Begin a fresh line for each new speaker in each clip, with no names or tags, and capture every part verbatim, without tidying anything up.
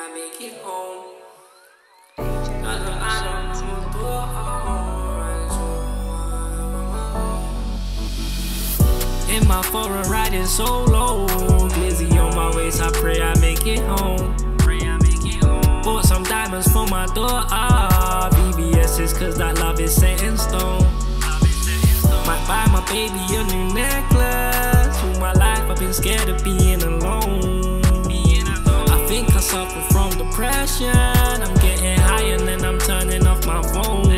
I make it home. I don't, I don't do it. In my foreign riding solo, glizzy on my waist, I pray I make it home. Bought some diamonds for my daughter, V V S's cause that love is set in stone. Might buy my baby a new necklace. All my life I've been scared of being alone. I think I suffer from depression. I'm getting high and then I'm turning off my phone.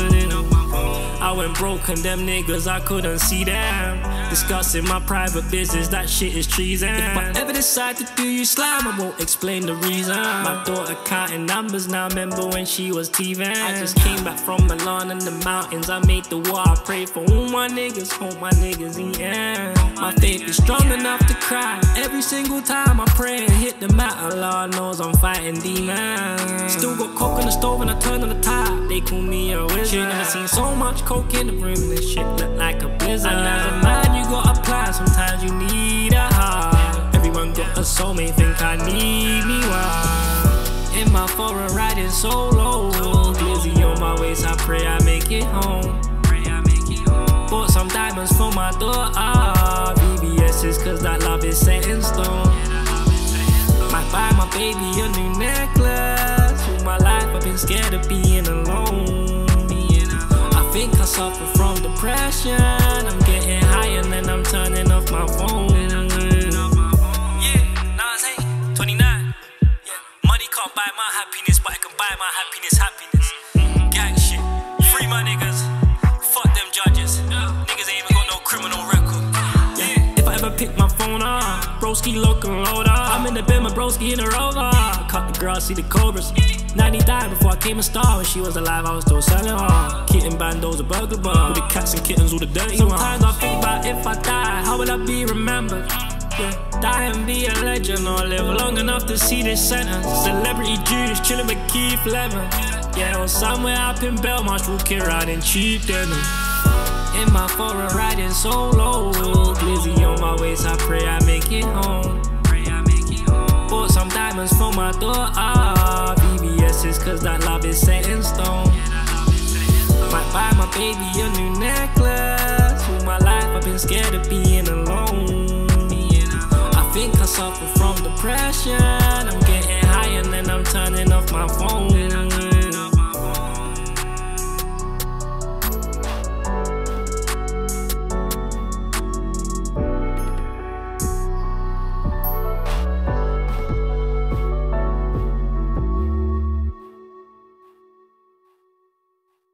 I went broke and them niggas, I couldn't see them. Discussing my private business, that shit is treason. If I ever decide to do you slime, I won't explain the reason. My daughter counting numbers now, remember when she was teething. I just came back from Milan and the mountains. I made the war, I pray for all my niggas, hope my niggas eatin'. My faith is strong enough to cry every single time I pray and hit the mat. Allah knows I'm fighting demons. Still got coke on the stove and I turn on the tap. They call me a wizard. Never seen so much coke in the room, this shit look like a blizzard. And as a man, you got a plan, sometimes you need a heart. Everyone got a soulmate, think I need me one. In my foreign riding solo, glizzy on my waist, I pray I make it home. Bought some diamonds for my daughter, V V S's cause that love is set in stone. Might buy my baby a new necklace. All my life I've been scared of being alone. I think I suffer from depression. I'm getting high and then I'm turning off my phone. Yeah, Nas eight, twenty-nine. Yeah. Money can't buy my happiness, but it can buy my happiness, happiness. Gang shit, free my niggas. Fuck them judges. Niggas ain't even got no criminal record. Yeah. If I ever pick my phone up, broski local loader. I'm in the bed, my broski in the rover. Cut the grass, see the cobras. ninety died before I came a star. When she was alive, I was still selling her. Kitten bandos, a burger bar. With the cats and kittens, all the dirty ones. Sometimes I think about if I die, how will I be remembered? Yeah, die and be a legend, or live long enough to see this sentence. Celebrity Judas chilling with Keith Lemon. Yeah, or somewhere up in Belmarsh, walking around in cheap denim. In my foreign riding solo, glizzy on my waist, I pray I make it home. Bought some diamonds for my daughter, V V S's cause that love is set in stone. Might buy my baby a new necklace. All my life I've been scared of being alone. I think I suffer from depression. I'm getting high and then I'm turning off my phone.